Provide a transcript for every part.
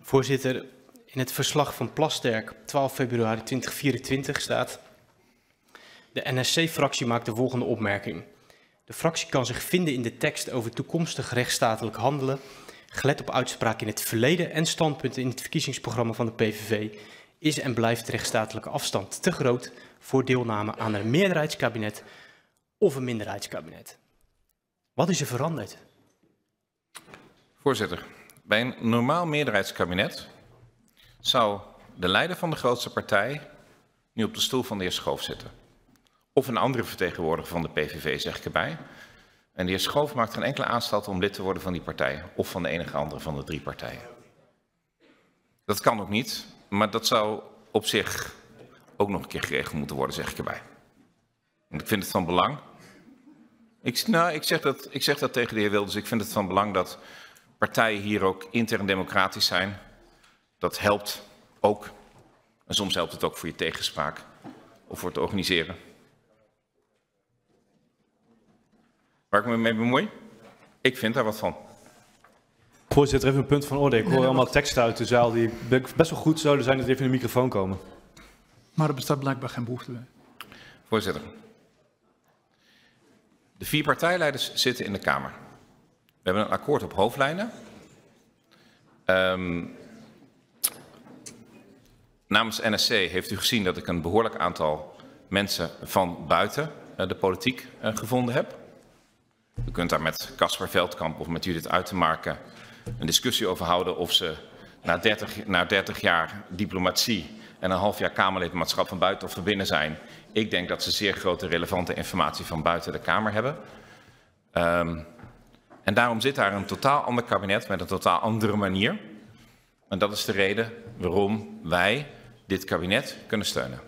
Voorzitter, in het verslag van Plasterk 12 februari 2024 staat: de NSC-fractie maakt de volgende opmerking. De fractie kan zich vinden in de tekst over toekomstig rechtsstatelijk handelen, gelet op uitspraken in het verleden en standpunten in het verkiezingsprogramma van de PVV, is en blijft de rechtsstatelijke afstand te groot voor deelname aan een meerderheidskabinet of een minderheidskabinet. Wat is er veranderd? Voorzitter, bij een normaal meerderheidskabinet zou de leider van de grootste partij nu op de stoel van de heer Schoof zitten. Of een andere vertegenwoordiger van de PVV, zeg ik erbij. En de heer Schoof maakt geen enkele aanstalten om lid te worden van die partij of van de enige andere van de 3 partijen. Dat kan ook niet, maar dat zou op zich ook nog een keer geregeld moeten worden, zeg ik erbij. En ik vind het van belang. Ik zeg dat tegen de heer Wilders. Ik vind het van belang dat partijen hier ook intern democratisch zijn. Dat helpt ook. En soms helpt het ook voor je tegenspraak of voor het organiseren. Waar ik me mee bemoei? Ik vind daar wat van. Voorzitter, even een punt van orde. Ik hoor allemaal teksten uit de zaal die best wel goed zouden zijn dat even in de microfoon komen. Maar er bestaat blijkbaar geen behoefte bij. Voorzitter. De 4 partijleiders zitten in de Kamer. We hebben een akkoord op hoofdlijnen. Namens NSC heeft u gezien dat ik een behoorlijk aantal mensen van buiten de politiek gevonden heb. U kunt daar met Caspar Veldkamp of met Judith Uitermarken een discussie over houden of ze na 30 jaar diplomatie en een half jaar Kamerlidmaatschap van buiten of van binnen zijn. Ik denk dat ze zeer grote relevante informatie van buiten de Kamer hebben. En daarom zit daar een totaal ander kabinet met een totaal andere manier. En dat is de reden waarom wij dit kabinet kunnen steunen.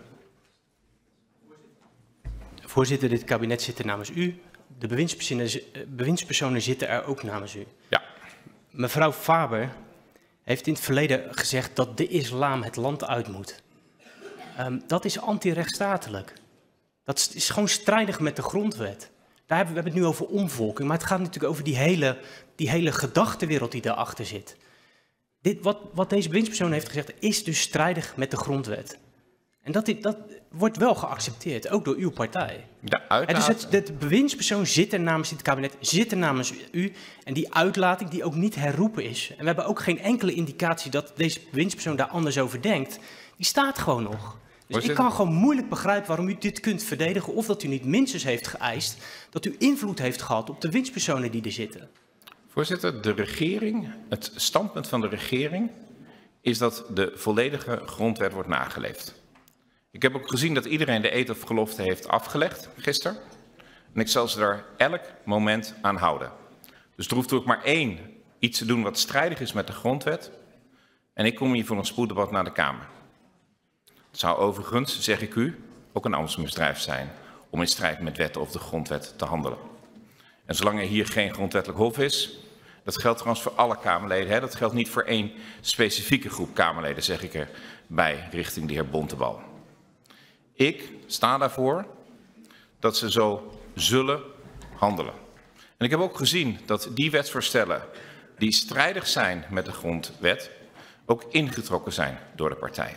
Voorzitter, dit kabinet zit er namens u. De bewindspersonen zitten er ook namens u. Ja. Mevrouw Faber heeft in het verleden gezegd dat de islam het land uit moet. Dat is anti-rechtsstatelijk. Dat is gewoon strijdig met de grondwet. We hebben het nu over omvolking, maar het gaat natuurlijk over die hele gedachtenwereld die daarachter zit. Wat deze bewindspersoon heeft gezegd is dus strijdig met de grondwet. En dat wordt wel geaccepteerd, ook door uw partij. Ja, uiteraard. Dus de bewindspersoon zit er namens dit kabinet, zit er namens u. En die uitlating die ook niet herroepen is. En we hebben ook geen enkele indicatie dat deze bewindspersoon daar anders over denkt. Die staat gewoon nog. Dus ik kan gewoon moeilijk begrijpen waarom u dit kunt verdedigen. Of dat u niet minstens heeft geëist dat u invloed heeft gehad op de bewindspersonen die er zitten. Voorzitter, de regering, het standpunt van de regering is dat de volledige grondwet wordt nageleefd. Ik heb ook gezien dat iedereen de eed of gelofte heeft afgelegd gisteren. En ik zal ze daar elk moment aan houden. Dus er hoeft ook maar één iets te doen wat strijdig is met de grondwet. En ik kom hier voor een spoeddebat naar de Kamer. Het zou overigens, zeg ik u, ook een ambtsmisdrijf zijn om in strijd met wetten of de grondwet te handelen. En zolang er hier geen grondwettelijk hof is, dat geldt trouwens voor alle Kamerleden, hè? Dat geldt niet voor één specifieke groep Kamerleden, zeg ik erbij, richting de heer Bontebal. Ik sta daarvoor dat ze zo zullen handelen. En ik heb ook gezien dat die wetsvoorstellen die strijdig zijn met de grondwet ook ingetrokken zijn door de partijen.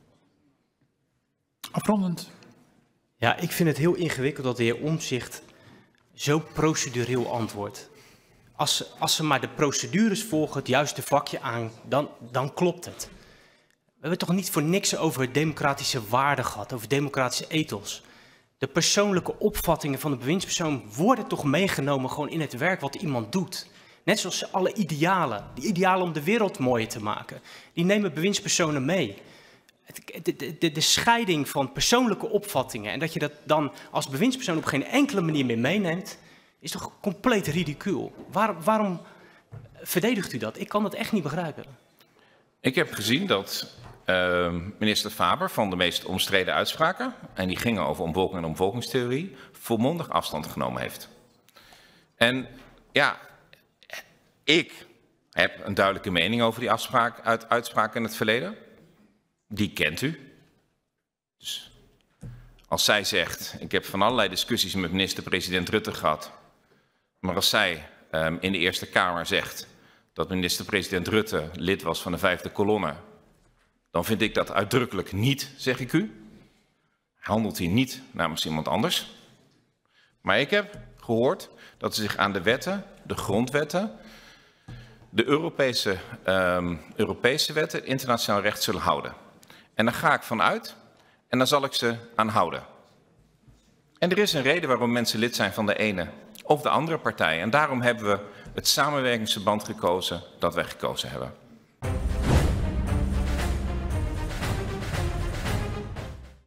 Afrondend. Ja, ik vind het heel ingewikkeld dat de heer Omtzigt zo procedureel antwoordt. Als ze maar de procedures volgen, het juiste vakje aan, dan klopt het. We hebben toch niet voor niks over democratische waarden gehad, over democratische ethos. De persoonlijke opvattingen van de bewindspersoon worden toch meegenomen gewoon in het werk wat iemand doet. Net zoals alle idealen, die idealen om de wereld mooier te maken, die nemen bewindspersonen mee. De scheiding van persoonlijke opvattingen en dat je dat dan als bewindspersoon op geen enkele manier meer meeneemt, is toch compleet ridicuul. Waarom verdedigt u dat? Ik kan dat echt niet begrijpen. Ik heb gezien dat minister Faber van de meest omstreden uitspraken, en die gingen over omvolking en omvolkingstheorie, volmondig afstand genomen heeft. En ja, ik heb een duidelijke mening over die uitspraak in het verleden. Die kent u. Dus als zij zegt, ik heb van allerlei discussies met minister-president Rutte gehad, maar als zij in de Eerste Kamer zegt dat minister-president Rutte lid was van de 5e kolonne, dan vind ik dat uitdrukkelijk niet, zeg ik u. Handelt hij niet namens iemand anders. Maar ik heb gehoord dat ze zich aan de wetten, de grondwetten, de Europese wetten, het internationaal recht zullen houden. En daar ga ik van uit en daar zal ik ze aan houden. En er is een reden waarom mensen lid zijn van de ene of de andere partij. En daarom hebben we het samenwerkingsverband gekozen dat wij gekozen hebben.